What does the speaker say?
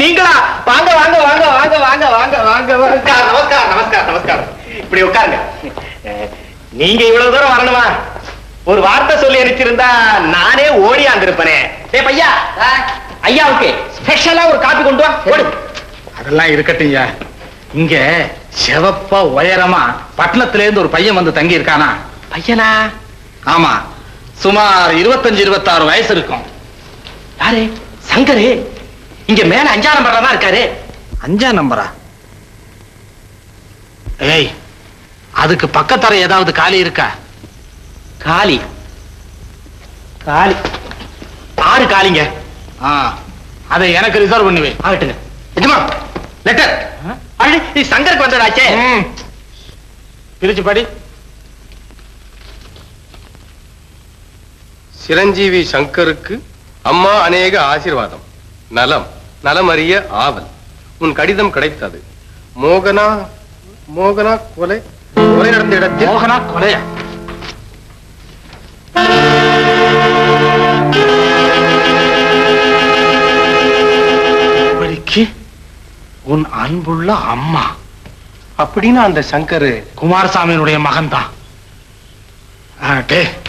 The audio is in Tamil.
நீங்களா? வாங்க வாங்க வாங்க வாங்க வாங்க வாங்க வாங்க. நமஸ்காரம் நமஸ்காரம் நமஸ்காரம். இப்படி உட்காருங்க. நீங்க இவ்வளவு தூரம் வரணுமா? ஒரு வார்த்தை சொல்லி அனுப்பிச்சிருந்தா நானே ஓடியாந்திருப்பனே. டேய் பையா, ஐயாவுக்கு ஸ்பெஷலா ஒரு காபி கொண்டு வா. ஓடு. அதெல்லாம் இருக்கட்டும்யா. இங்க செவப்பா உயரமா பட்டணத்துல இருந்து ஒரு பையன் வந்து தங்கி இருக்கானா? பையனா? ஆமா, சுமார் 25-26 வயசு இருக்கும். யாரு? சங்கரு. இங்க மேல 5ஆம் நம்பர்ல தான் இருக்காரு. 5ஆம் நம்பரா? ஏய், அதுக்கு பக்கத்தர ஏதாவது காலி இருக்கா? காலி? காலி 6 காலிங்க. அதை எனக்கு ரிசர்வ் பண்ணி வை. ஆகட்டுங்க. எஜமா, லெட்டர். சங்கருக்கு வந்ததாச்சே. பிரிச்சு படி. சிரஞ்சீவி சங்கருக்கு அம்மா அநேக ஆசீர்வாதம். நலம் நலமறிய ஆவல். உன் கடிதம் கிடைத்தது. மோகனா மோகனா கொலை கொலை நடந்த இடத்தில். மோகனா கொலையா? உன் அன்புள்ள அம்மா அப்படின்னு அந்த சங்கரு குமாரசாமியினுடைய மகன் தான்.